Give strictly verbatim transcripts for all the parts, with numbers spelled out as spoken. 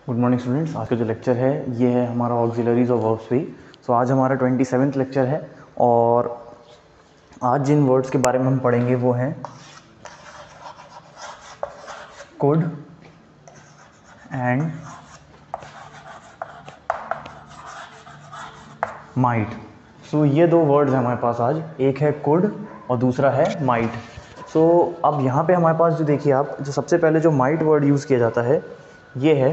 Good morning students. आज का जो लेक्चर है ये है हमारा ऑक्सिलरीज और वर्ब्स पे। सो आज हमारा ट्वेंटी सेवेंथ लेक्चर है और आज जिन वर्ड्स के बारे में हम पढ़ेंगे वो हैं कुड एंड माइट। सो ये दो वर्ड्स हैं हमारे पास आज, एक है कुड और दूसरा है माइट। सो so, अब यहाँ पे हमारे पास जो देखिए आप, जो सबसे पहले जो माइट वर्ड यूज़ किया जाता है ये है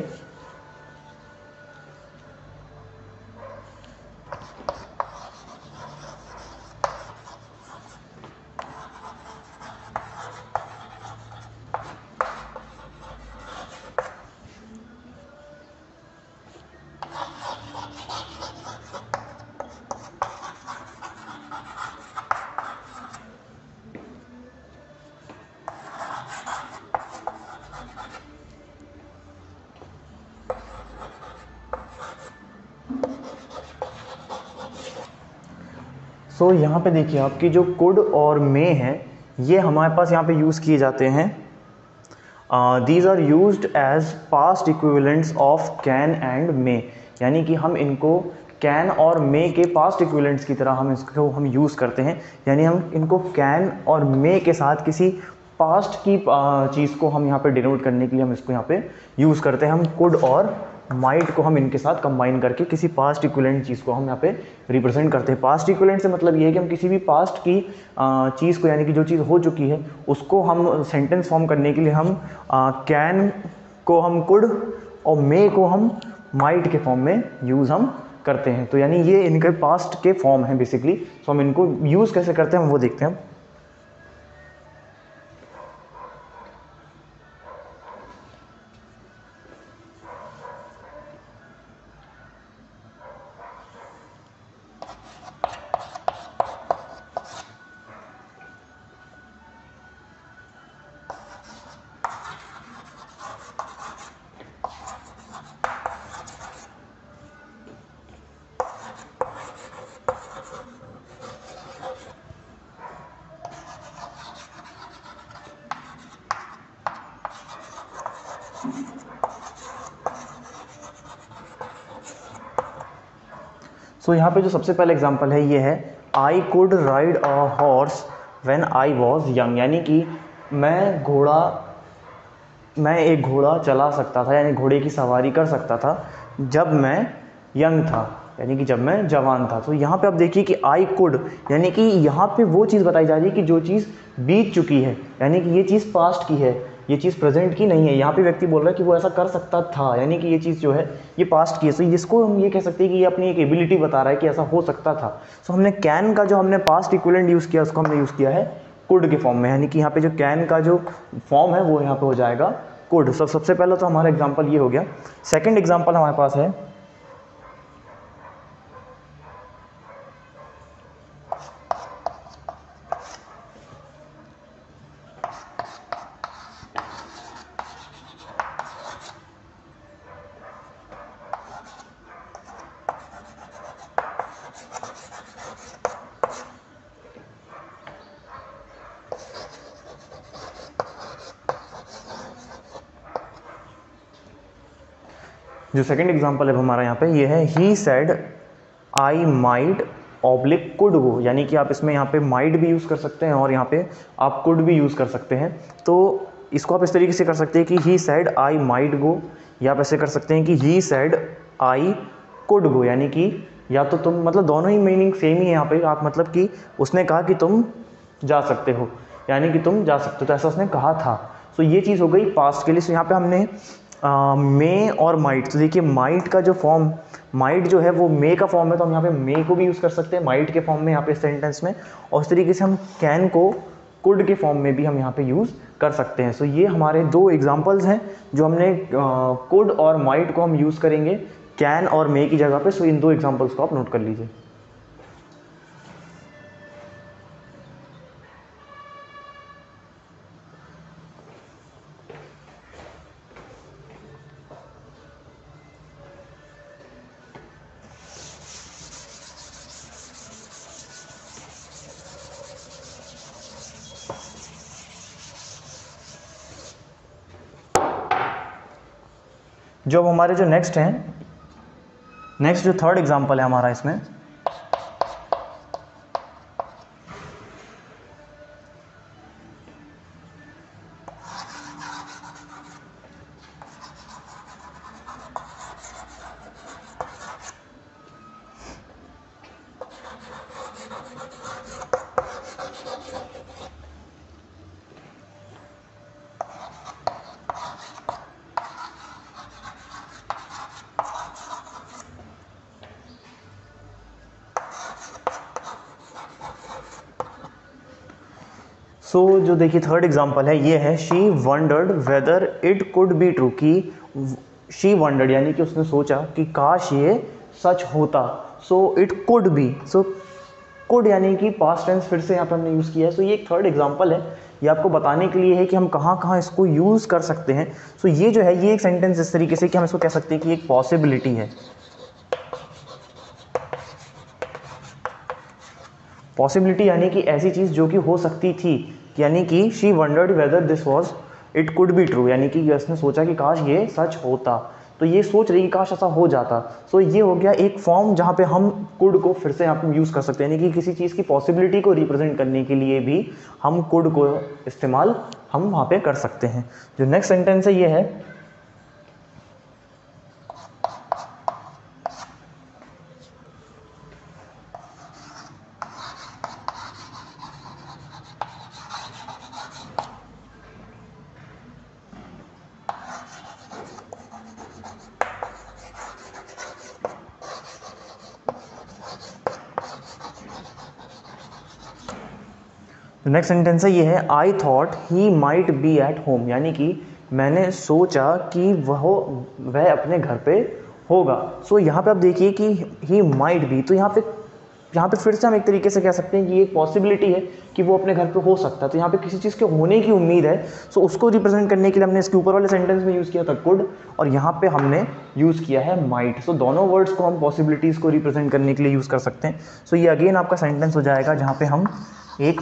सो so, यहाँ पे देखिए आपकी जो कुड और मे हैं ये हमारे पास यहाँ पे यूज़ किए जाते हैं। These are used as past equivalents of can and may, यानी कि हम इनको कैन और मे के पास्ट इक्विवेलेंट्स की तरह हम इसको हम यूज़ करते हैं। यानी हम इनको कैन और मे के साथ किसी पास्ट की चीज़ को हम यहाँ पे डिनोट करने के लिए हम इसको यहाँ पे यूज़ करते हैं। हम कुड और माइट को हम इनके साथ कंबाइन करके किसी पास्ट इक्विवेलेंट चीज़ को हम यहाँ पे रिप्रेजेंट करते हैं। पास्ट इक्विवेलेंट से मतलब ये है कि हम किसी भी पास्ट की चीज़ को, यानी कि जो चीज़ हो चुकी है उसको हम सेंटेंस फॉर्म करने के लिए हम कैन को हम कुड और मे को हम माइट के फॉर्म में यूज़ हम करते हैं। तो यानी ये इनके पास्ट के फॉर्म हैं बेसिकली। तो हम इनको यूज़ कैसे करते हैं हम वो देखते हैं। सो so, यहाँ पे जो सबसे पहला एग्जांपल है ये है I could ride a horse when I was young, यानी कि मैं घोड़ा मैं एक घोड़ा चला सकता था, यानी घोड़े की सवारी कर सकता था जब मैं यंग था, यानी कि जब मैं जवान था। तो यहाँ पे आप देखिए कि आई कुड, यानी कि यहाँ पे वो चीज़ बताई जा रही है कि जो चीज़ बीत चुकी है, यानी कि ये चीज़ पास्ट की है, ये चीज़ प्रेजेंट की नहीं है। यहाँ पे व्यक्ति बोल रहा है कि वो ऐसा कर सकता था, यानी कि ये चीज़ जो है ये पास्ट की है। तो इसको हम ये कह सकते हैं कि ये अपनी एक एबिलिटी बता रहा है कि ऐसा हो सकता था। सो हमने कैन का जो हमने पास्ट इक्विवेलेंट यूज़ किया उसको हमने यूज़ किया है कुड के फॉर्म में, यानी कि यहाँ पे जो कैन का जो फॉर्म है वो यहाँ पे हो जाएगा कुड। सब सबसे पहला तो हमारा एग्जाम्पल ये हो गया। सेकेंड एग्जाम्पल हमारे पास है जो सेकंड एग्जांपल है हमारा यहाँ पे ये है he said I might oblique could go, यानी कि आप इसमें यहाँ पे माइट भी यूज़ कर सकते हैं और यहाँ पे आप कुड भी यूज़ कर सकते हैं। तो इसको आप इस तरीके से कर सकते हैं कि ही सेड आई माइट गो, या आप ऐसे कर सकते हैं कि ही सेड आई कुड गो, यानी कि या तो तुम, मतलब दोनों ही मीनिंग सेम ही है यहाँ पे। आप मतलब कि उसने कहा कि तुम जा सकते हो, यानी कि तुम जा सकते हो, तो ऐसा उसने कहा था। तो ये चीज़ हो गई पास्ट के लिए। तो यहाँ पे हमने मे और माइट, तो देखिए माइट का जो फॉर्म, माइट जो है वो मे का फॉर्म है, तो हम यहाँ पे मे को भी यूज़ कर सकते हैं माइट के फॉर्म में यहाँ पे सेंटेंस में, और इस तरीके से हम कैन को कुड के फॉर्म में भी हम यहाँ पे यूज़ कर सकते हैं। सो ये हमारे दो एग्जांपल्स हैं जो हमने कुड और माइट को हम यूज़ करेंगे कैन और मे की जगह पे। सो इन दो एग्जांपल्स को आप नोट कर लीजिए। जो अब हमारे जो नेक्स्ट हैं, नेक्स्ट जो थर्ड एग्जांपल है हमारा इसमें, सो so, जो देखिए थर्ड एग्जांपल है ये है, she wondered whether it could be true, कि शी वंडर्ड यानी कि उसने सोचा कि काश ये सच होता। So it could be, so could यानी कि पास्ट टेंस फिर से यहाँ पे हमने यूज़ किया है। सो so, ये एक थर्ड एग्जांपल है, ये आपको बताने के लिए है कि हम कहाँ कहाँ इसको यूज़ कर सकते हैं। सो so, ये जो है ये एक सेंटेंस इस तरीके से कि हम इसको कह सकते हैं कि एक पॉसिबिलिटी है। पॉसिबिलिटी यानी कि ऐसी चीज़ जो कि हो सकती थी, यानी कि she wondered whether this was it could be true, यानी कि उसने सोचा कि काश ये सच होता, तो ये सोच रही कि काश ऐसा हो जाता। सो ये हो गया एक फॉर्म जहाँ पे हम कुड को फिर से यहाँ पे यूज़ कर सकते हैं, यानी कि किसी चीज़ की पॉसिबिलिटी को रिप्रेजेंट करने के लिए भी हम कुड को इस्तेमाल हम वहाँ पे कर सकते हैं। जो नेक्स्ट सेंटेंस है ये है, नेक्स्ट सेंटेंस है ये है, I thought he might be at home, यानी कि मैंने सोचा कि वह वह अपने घर पे होगा। सो so, यहाँ पे आप देखिए कि ही माइट बी, तो यहाँ पे यहाँ पे फिर से हम एक तरीके से कह सकते हैं कि ये एक पॉसिबिलिटी है कि वो अपने घर पे हो सकता है। तो यहाँ पे किसी चीज़ के होने की उम्मीद है, सो so उसको रिप्रेजेंट करने के लिए हमने इसके ऊपर वाले सेंटेंस में यूज़ किया था कुड, और यहाँ पे हमने यूज़ किया है माइट। सो so, दोनों वर्ड्स को हम पॉसिबिलिटीज़ को रिप्रेजेंट करने के लिए यूज़ कर सकते हैं। सो so, ये अगेन आपका सेंटेंस हो जाएगा जहाँ पे हम एक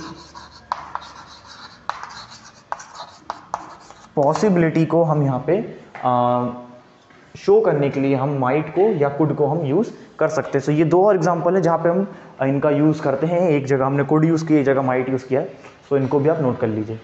पॉसिबिलिटी को हम यहाँ पे शो करने के लिए हम माइट को या कुड को हम यूज़ कर सकते हैं। सो so, ये दो और एग्जांपल है जहाँ पे हम इनका यूज़ करते हैं। एक जगह हमने कुड यूज़ किया, एक जगह माइट यूज़ किया है। सो so, इनको भी आप नोट कर लीजिए।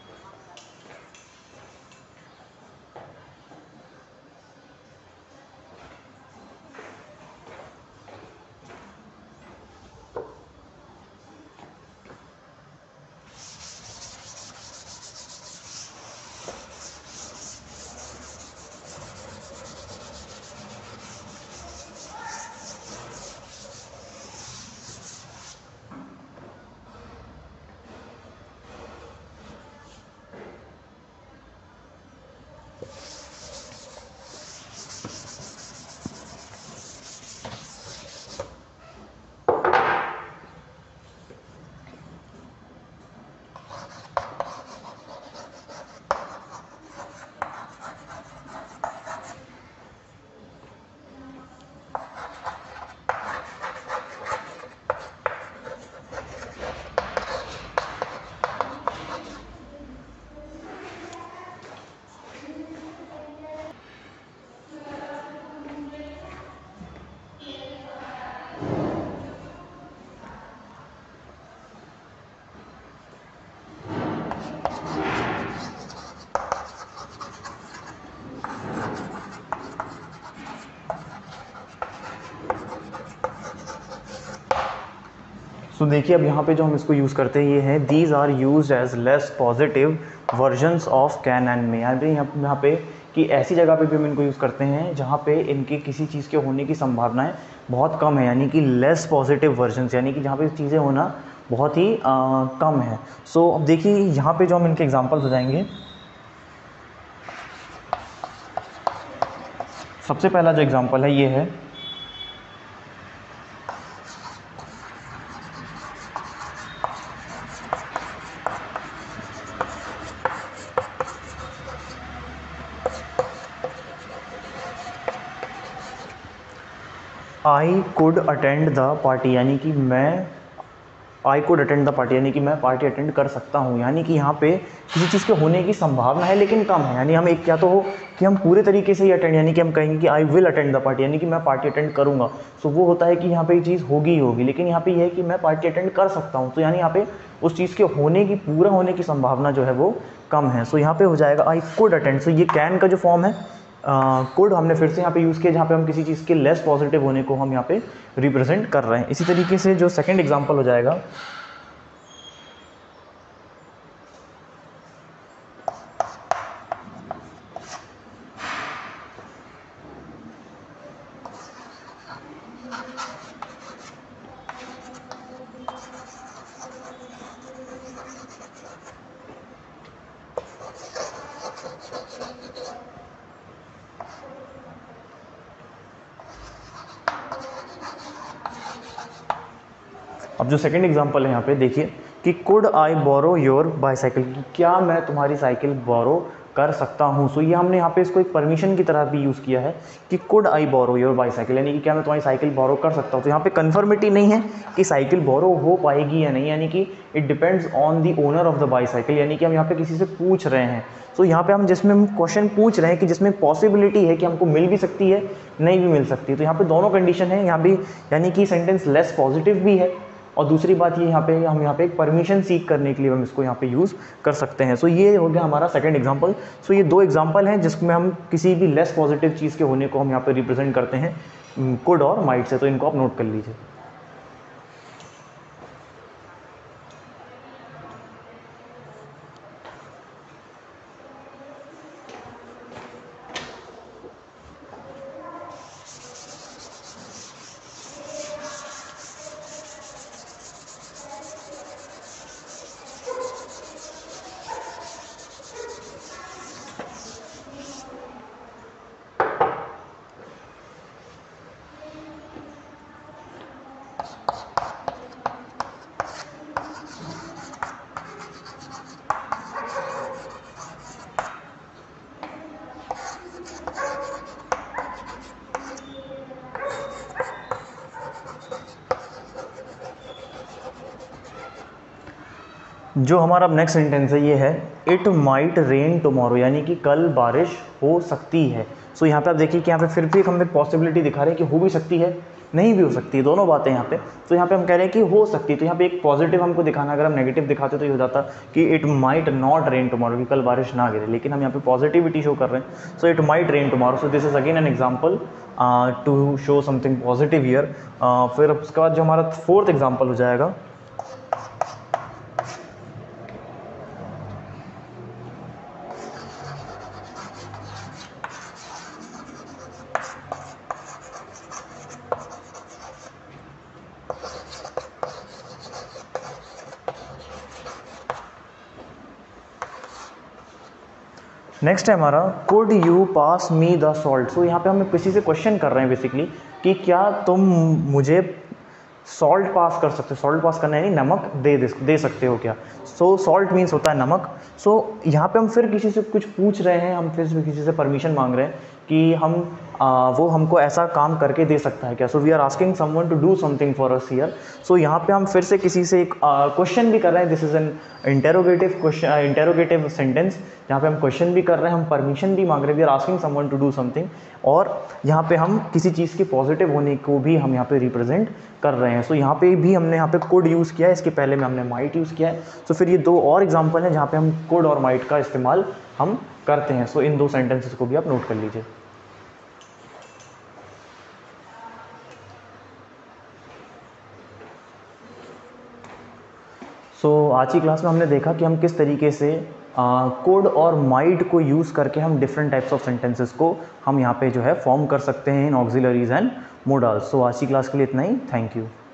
सो so, देखिए अब यहाँ पे जो हम इसको यूज़ करते हैं ये है, these are use as less positive versions of can and may, यानी यहाँ पे कि ऐसी जगह पे भी हम इनको यूज़ करते हैं जहाँ पे इनकी किसी चीज़ के होने की संभावनाएं बहुत कम है, यानी कि लेस पॉजिटिव वर्जन्स, यानी कि जहाँ पे चीज़ें होना बहुत ही आ, कम है। सो so, अब देखिए यहाँ पे जो हम इनके एग्जाम्पल्स हो जाएंगे। सबसे पहला जो एग्जाम्पल है ये है, I could attend the party, यानी कि मैं I could attend the party, यानी कि मैं पार्टी अटेंड कर सकता हूँ, यानी कि यहाँ पे किसी चीज़ के होने की संभावना है लेकिन कम है। यानी हम एक क्या तो हो कि हम पूरे तरीके से ही अटेंड, यानी कि हम कहेंगे कि I will attend the party, यानी कि मैं पार्टी अटेंड करूँगा। सो वो होता है कि यहाँ पे ये चीज़ होगी ही होगी, लेकिन यहाँ पे ये है कि मैं पार्टी अटेंड कर सकता हूँ। तो यानी यहाँ पे उस चीज़ के होने की, पूरा होने की संभावना जो है वो कम है। सो यहाँ पे हो जाएगा आई कुड अटेंड। सो ये कैन का जो फॉर्म है, कुड हमने फिर से यहाँ पे यूज़ किया जहाँ पे हम किसी चीज़ के लेस पॉजिटिव होने को हम यहाँ पे रिप्रेजेंट कर रहे हैं। इसी तरीके से जो सेकंड एग्जांपल हो जाएगा, अब जो सेकंड एग्जांपल है यहाँ पे देखिए कि could I borrow your bicycle, क्या मैं तुम्हारी साइकिल बोरो कर सकता हूँ। सो ये हमने यहाँ पे इसको एक परमिशन की तरह भी यूज़ किया है कि could I borrow your bicycle, यानी कि क्या मैं तुम्हारी साइकिल बोरो कर सकता हूँ। तो यहाँ पे कन्फर्मिटी नहीं है कि साइकिल बोरो हो पाएगी या नहीं, यानी कि it depends on the owner of the bicycle, यानी कि हम यहाँ पे किसी से पूछ रहे हैं। सो यहाँ पे हम जिसमें हम क्वेश्चन पूछ रहे हैं कि जिसमें पॉसिबिलिटी है कि हमको मिल भी सकती है, नहीं भी मिल सकती, तो यहाँ पे दोनों कंडीशन है यहाँ भी, यानी कि सेंटेंस लेस पॉजिटिव भी है और दूसरी बात ये यहाँ पे हम यहाँ पे एक परमिशन सीख करने के लिए हम इसको यहाँ पे यूज़ कर सकते हैं। सो ये हो गया हमारा सेकंड एग्जांपल। सो ये दो एग्जांपल हैं जिसमें हम किसी भी लेस पॉजिटिव चीज़ के होने को हम यहाँ पे रिप्रेजेंट करते हैं कुड और माइट से, तो इनको आप नोट कर लीजिए। जो हमारा अब नेक्स्ट सेंटेंस है ये है इट माइट रेन टुमारो, यानी कि कल बारिश हो सकती है। सो यहाँ पे आप देखिए कि यहाँ पे फिर भी हम एक पॉसिबिलिटी दिखा रहे हैं कि हो भी सकती है, नहीं भी हो सकती है, दोनों बातें यहाँ पे। तो यहाँ पे हम कह रहे हैं कि हो सकती है, तो यहाँ पे एक पॉजिटिव हमको दिखाना, अगर हम नेगेटिव दिखाते तो ये हो जाता कि it might not rain tomorrow, कि कल बारिश ना गिरे, लेकिन हम यहाँ पे पॉजिटिविटी शो कर रहे हैं। So it might rain tomorrow, so this is again an example to show something positive here. फिर उसके बाद जो हमारा फोर्थ एग्जाम्पल हो जाएगा, नेक्स्ट है हमारा could you pass me the salt. So यहाँ पे हम किसी से क्वेश्चन कर रहे हैं बेसिकली कि क्या तुम मुझे सॉल्ट पास कर सकते हो। सॉल्ट पास करना यानी नमक दे दे, दे सकते हो क्या। सो सॉल्ट मीन्स होता है नमक। सो so, यहाँ पे हम फिर किसी से कुछ पूछ रहे हैं, हम फिर किसी से परमिशन मांग रहे हैं कि हम आ, वो हमको ऐसा काम करके दे सकता है क्या। So we are asking someone to do something for us here. So यहाँ पे हम फिर से किसी से एक क्वेश्चन भी कर रहे हैं। This is an interrogative question, interrogative sentence, जहाँ पे हम क्वेश्चन भी कर रहे हैं, हम परमिशन भी मांग रहे हैं, we are asking someone to do something, और यहाँ पे हम किसी चीज़ के पॉजिटिव होने को भी हम यहाँ पे रिप्रेजेंट कर रहे हैं। सो so, यहाँ पे भी हमने यहाँ पे कुड यूज़ किया है, इसके पहले में हमने माइट यूज़ किया है। सो so, फिर ये दो और एग्जाम्पल हैं जहाँ पे हम कुड और माइट का इस्तेमाल हम करते हैं। सो so, इन दो सेंटेंसेस को भी आप नोट कर लीजिए। सो so, आज की क्लास में हमने देखा कि हम किस तरीके से कोड uh, और माइट को यूज़ करके हम डिफरेंट टाइप्स ऑफ सेंटेंसेस को हम यहाँ पे जो है फॉर्म कर सकते हैं इन ऑक्सिलरीज एंड मोडल्स। सो आज की क्लास के लिए इतना ही। Thank you.